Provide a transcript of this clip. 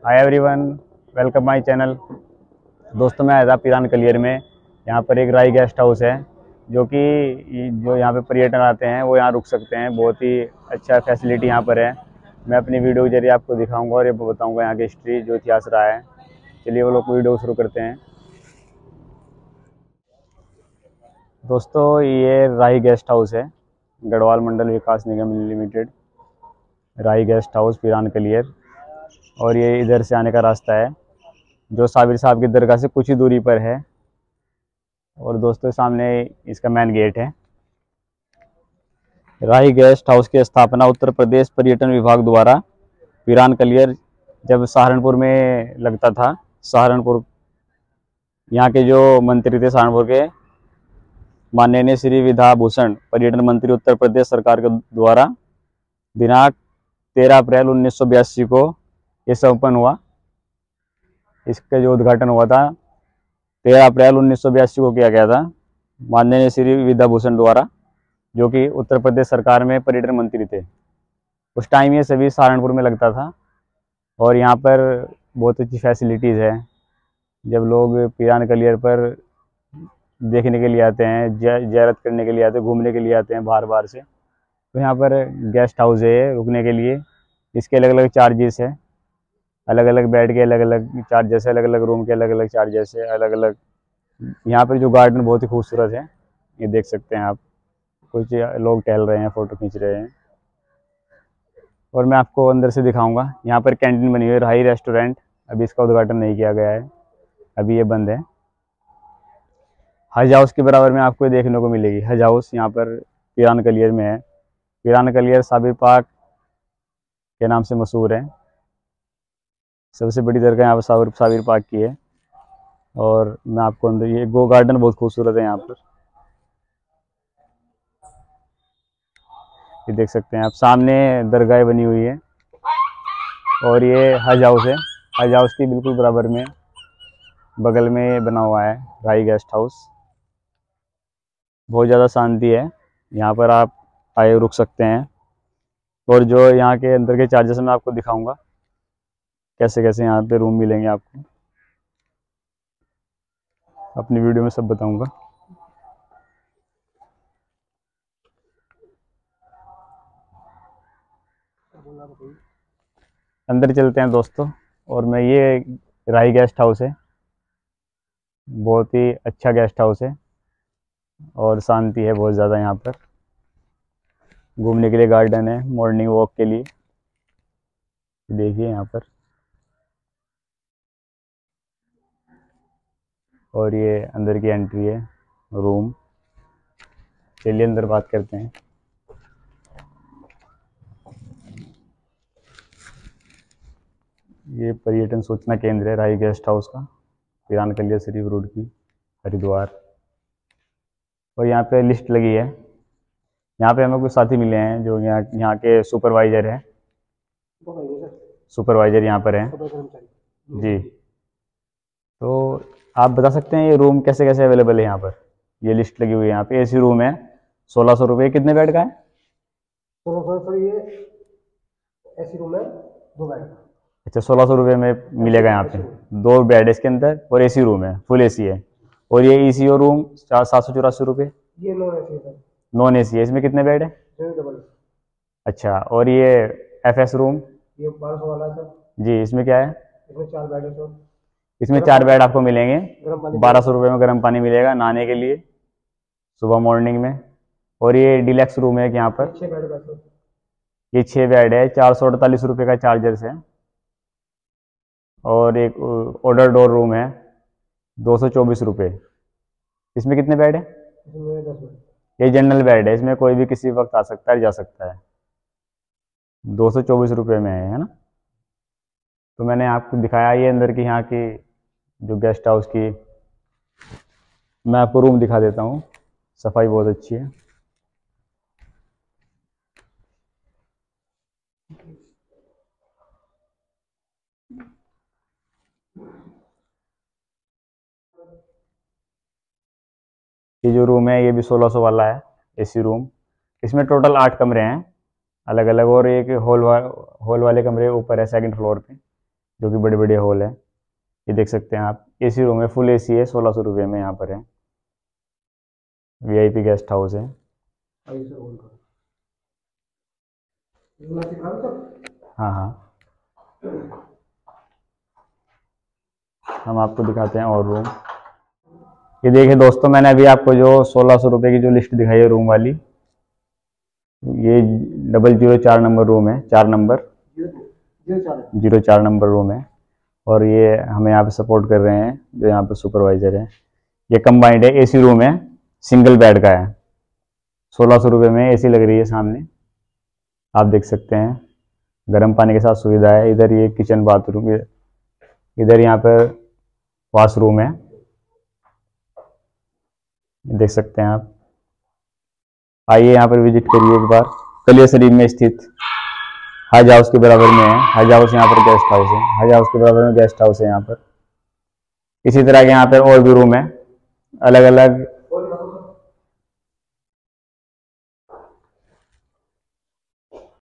Hi everyone, welcome my channel. दोस्तों, मैं आया पिरान कलियर में। यहाँ पर एक राई गेस्ट हाउस है जो यहाँ पे पर्यटन आते हैं वो यहाँ रुक सकते हैं। बहुत ही अच्छा फैसिलिटी यहाँ पर है। मैं अपनी वीडियो के जरिए आपको दिखाऊंगा और ये बताऊंगा यहाँ की हिस्ट्री, जो इतिहास रहा है। चलिए वो लोग वीडियो शुरू करते हैं। दोस्तों, ये राई गेस्ट हाउस है, Garhwal Mandal Vikas Nigam limited, Rai guest house Piran Kaliyar. और ये इधर से आने का रास्ता है, जो साबिर साहब की दरगाह से कुछ ही दूरी पर है। और दोस्तों, सामने इसका मेन गेट है। राही गेस्ट हाउस की स्थापना उत्तर प्रदेश पर्यटन विभाग द्वारा पिरान कलियर जब सहारनपुर में लगता था। सहारनपुर, यहाँ के जो मंत्री थे सहारनपुर के, माननीय श्री विधा भूषण पर्यटन मंत्री उत्तर प्रदेश सरकार के द्वारा दिनांक 13 अप्रैल 1982 को ये संपन्न हुआ। इसका जो उद्घाटन हुआ था 13 अप्रैल 1982 को किया गया था, माननीय श्री विधा भूषण द्वारा, जो कि उत्तर प्रदेश सरकार में पर्यटन मंत्री थे। उस टाइम ये सभी सहारनपुर में लगता था। और यहाँ पर बहुत अच्छी फैसिलिटीज़ है। जब लोग पिरान कलियर पर देखने के लिए आते हैं, ज़ियारत करने के लिए आते हैं, घूमने के लिए आते हैं बाहर बाहर से, तो यहाँ पर गेस्ट हाउस है रुकने के लिए। इसके अलग अलग चार्जेस है, अलग अलग बेड के अलग अलग चार्जेस है, अलग अलग रूम के अलग अलग चार्जेस है, अलग अलग। यहाँ पर जो गार्डन बहुत ही खूबसूरत है, ये देख सकते हैं आप। कुछ लोग टहल रहे हैं, फ़ोटो खींच रहे हैं। और मैं आपको अंदर से दिखाऊंगा। यहाँ पर कैंटीन बनी हुई है, राही रेस्टोरेंट। अभी इसका उद्घाटन नहीं किया गया है, अभी ये बंद है। हज हाउस के बराबर में आपको देखने को मिलेगी। हज हाउस यहाँ पर पिरान कलियर में है। पिरान कलियर साबिर पाक के नाम से मशहूर है। सबसे बड़ी दरगाह यहाँ पर साबिर पाक की है। और मैं आपको अंदर, ये गो गार्डन बहुत खूबसूरत है यहाँ पर, ये देख सकते हैं आप। सामने दरगाह बनी हुई है। और ये हज हाउस है। हज हाउस की बिल्कुल बराबर में, बगल में बना हुआ है राई गेस्ट हाउस। बहुत ज़्यादा शांति है यहाँ पर, आप आए रुक सकते हैं। और जो यहाँ के अंदर के चार्जेस मैं आपको दिखाऊंगा, कैसे कैसे यहाँ पे रूम मिलेंगे आपको, अपनी वीडियो में सब बताऊंगा। अंदर चलते हैं दोस्तों। और मैं, ये राई गेस्ट हाउस है, बहुत ही अच्छा गेस्ट हाउस है। और शांति है बहुत ज़्यादा यहाँ पर। घूमने के लिए गार्डन है, मॉर्निंग वॉक के लिए। देखिए यहाँ पर। और ये अंदर की एंट्री है, रूम। चलिए अंदर बात करते हैं। ये पर्यटन सूचना केंद्र है राई गेस्ट हाउस का, पिरान कलियर शरीफ रोड की, हरिद्वार। और यहाँ पे लिस्ट लगी है। यहाँ पे हमें कुछ साथी मिले हैं जो यहाँ के सुपरवाइजर हैं। सुपरवाइजर यहाँ पर हैं जी। तो आप बता सकते हैं ये रूम कैसे कैसे अवेलेबल है यहाँ पर? ये लिस्ट लगी हुई है यहाँ पे। एसी रूम है 1600 रुपये। कितने बेड का है? 1600 सर, ये एसी रूम है, 2 बेड। अच्छा, 1600 रुपये में मिलेगा यहाँ पे। 2 बेड है इसके अंदर और एसी रूम है, फुल एसी है। और ये EC और रूम 784 रुपये। ये नॉन एसी है सर। नॉन एसी है। इसमें कितने बेड है? डबल। अच्छा, और ये FS रूम? ये 1200 वाला है सर जी। इसमें क्या है? इसमें 4 बेड है सर। इसमें 4 बेड आपको मिलेंगे। गर्म पानी 1200 रुपये में गर्म पानी मिलेगा नहाने के लिए, सुबह मॉर्निंग में। और ये डिलक्स रूम है यहाँ पर। 6 बेड का सर। ये 6 बेड है, 448 रुपये का चार्जर्स है। और एक ऑर्डर डोर रूम है 224 रुपये। इसमें कितने बेड है? इसमें 10 बेड। ये जनरल बेड है, इसमें कोई भी किसी वक्त आ सकता है, जा सकता है। 224 रुपये में है ना? तो मैंने आपको दिखाया ये अंदर की, यहाँ की जो गेस्ट हाउस की। मैं आपको रूम दिखा देता हूँ। सफाई बहुत अच्छी है। ये जो रूम है ये भी 1600 वाला है, एसी रूम। इसमें टोटल 8 कमरे हैं अलग अलग। और एक हॉल वाले कमरे ऊपर है, सेकंड फ्लोर पे, जो कि बड़े बड़े हॉल है। ये देख सकते हैं आप, एसी रूम है, फुल एसी है, 1600 रुपये में यहाँ पर है। वीआईपी गेस्ट हाउस है। आइए सर ऑन करो। मैं दिखाऊं सर? हाँ हाँ, हम आपको दिखाते हैं और रूम। ये देखिए दोस्तों, मैंने अभी आपको जो 1600 रुपये की जो लिस्ट दिखाई है रूम वाली, ये 004 नंबर रूम है, 4 नंबर 04 नंबर रूम है। और ये हमें यहाँ पे सपोर्ट कर रहे हैं जो यहाँ पर सुपरवाइजर है। ये कंबाइंड है, एसी रूम है, सिंगल बेड का है। 1600 रुपये में एसी लग रही है सामने, आप देख सकते हैं। गर्म पानी के साथ सुविधा है। इधर ये किचन बाथरूम, इधर यहाँ पर वॉशरूम है, देख सकते हैं आप। आइए यहाँ पर विजिट करिए एक बार। कलिया शरीफ में स्थित हज हाउस के बराबर में है। हज हाउस यहाँ पर गेस्ट हाउस है, हज हाउस के बराबर में गेस्ट हाउस है यहाँ पर। इसी तरह के यहाँ पर और भी रूम है, अलग अलग